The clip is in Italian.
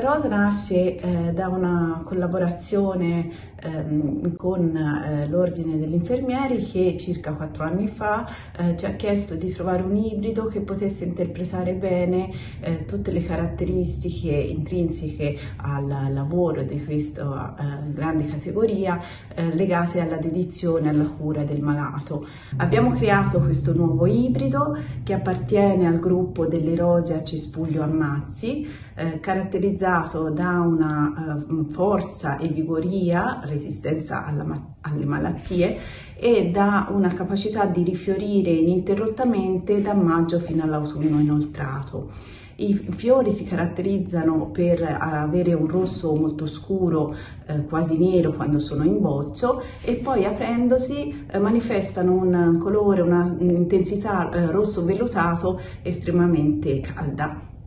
rosa nasce da una collaborazione con l'Ordine degli Infermieri che circa 4 anni fa ci ha chiesto di trovare un ibrido che potesse interpretare bene tutte le caratteristiche intrinseche al lavoro di questa grande categoria legate alla dedizione alla cura del malato. Abbiamo creato questo nuovo ibrido che appartiene al gruppo delle rose a cespuglio ammazzi, caratterizzato da una forza e vigoria, resistenza alle malattie e da una capacità di rifiorire ininterrottamente da maggio fino all'autunno inoltrato. I fiori si caratterizzano per avere un rosso molto scuro, quasi nero quando sono in boccio, e poi aprendosi manifestano un colore, una intensità rosso vellutato estremamente calda.